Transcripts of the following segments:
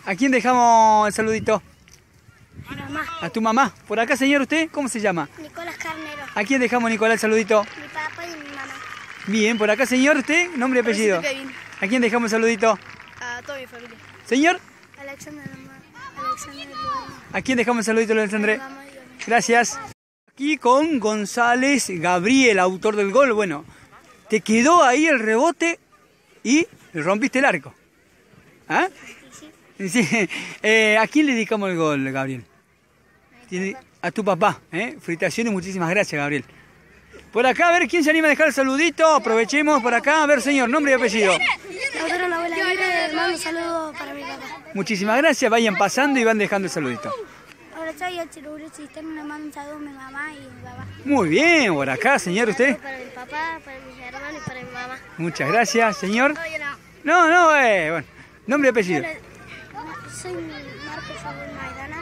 ¿A quién dejamos el saludito? A mamá. ¿A tu mamá? Por acá, señor, ¿usted? ¿Cómo se llama? Nicolás Carnero. ¿A quién dejamos, Nicolás, el saludito? Mi papá y mi mamá. Bien, por acá, señor, ¿usted? ¿Nombre y apellido? ¿A quién dejamos el saludito? A toda mi familia. ¿Señor? Alexander Luana. ¿A quién dejamos el saludito, Alexandre? Mamá y yo. Gracias. Aquí con González Gabriel, autor del gol. Bueno, te quedó ahí el rebote y rompiste el arco. ¿Ah? Sí. ¿A quién le dedicamos el gol, Gabriel? A tu papá. Felicitaciones y muchísimas gracias, Gabriel. Por acá, a ver, ¿quién se anima a dejar el saludito? Aprovechemos por acá. A ver, señor, nombre y apellido. Lautaro, la abuela Libre, mando un saludo para mi papá. Muchísimas gracias. Vayan pasando y van dejando el saludito. Ahora soy el Chiruburi Sistema, le mando un saludo a mi mamá y mi papá. Muy bien, por acá, señor, ¿usted? Para mi papá, para mis hermanos y para mi mamá. Muchas gracias, señor. No, yo no. No, bueno. Nombre y apellido. Soy Marcos Abel Maidana.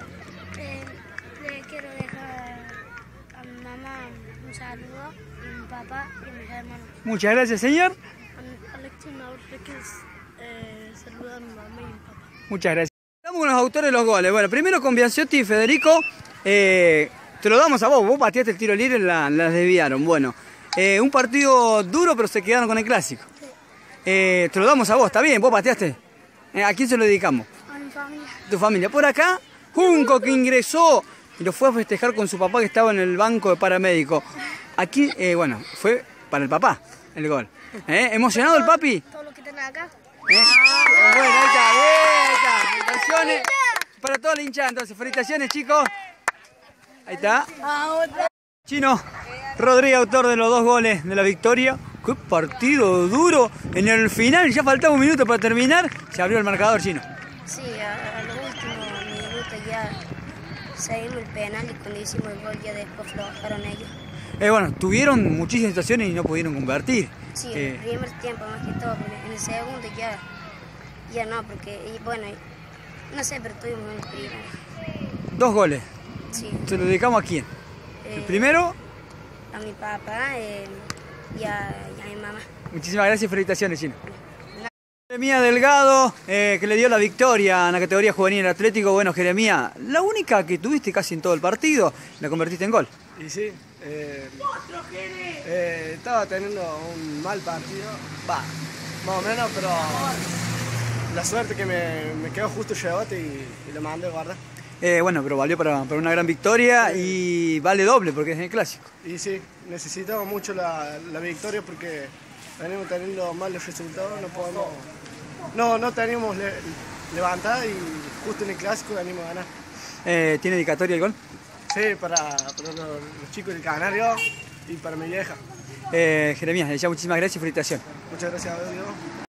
Le quiero dejar a mi mamá un saludo, a mi papá y a mis hermanos. Muchas gracias, señor. Alexis Mauricio, saluda a mi mamá y a mi papá. Muchas gracias. Estamos con los autores de los goles. Bueno, primero con Bianciotti y Federico. Te lo damos a vos. Vos pateaste el tiro libre y las desviaron. Bueno, un partido duro, pero se quedaron con el clásico. Te lo damos a vos, ¿está bien? ¿Vos pateaste? ¿A quién se lo dedicamos? A mi familia. Tu familia. Por acá, Junco, que ingresó y lo fue a festejar con su papá que estaba en el banco de paramédico. Aquí, bueno, fue para el papá el gol. ¿Emocionado el papi? Todo lo que tenés acá. Bueno, ahí está, bien. Felicitaciones para toda la hinchada. Entonces, felicitaciones, chicos. Ahí está. Chino Rodríguez, autor de los 2 goles de la victoria. Qué partido duro. En el final, ya faltaba un minuto para terminar. Se abrió el marcador, Chino. Sí, a los últimos minutos ya seguimos el penal y cuando hicimos el gol ya después flojaron ellos. Bueno, tuvieron muchísimas situaciones y no pudieron convertir. Sí, en el primer tiempo más que todo, porque en el segundo ya no, porque bueno, no sé, pero tuvimos un primero. 2 goles. Sí. ¿Se lo dedicamos a quién? El primero. A mi papá y a mi mamá. Muchísimas gracias y felicitaciones, Chino. Jeremía Delgado, que le dio la victoria en la categoría juvenil Atlético. Bueno, Jeremía, la única que tuviste casi en todo el partido, la convertiste en gol. Y sí, estaba teniendo un mal partido, más o menos, pero la suerte que me quedó justo el rebote y lo mandé, guarda. Bueno, pero valió para una gran victoria y vale doble porque es el clásico. Y sí, necesitamos mucho la victoria porque venimos teniendo malos resultados, no teníamos levantada y justo en el clásico venimos a ganar. ¿Tiene dedicatoria el gol? Sí, para los chicos del Canario y para mi vieja. Jeremías, ya muchísimas gracias y felicitaciones. Muchas gracias a Dios.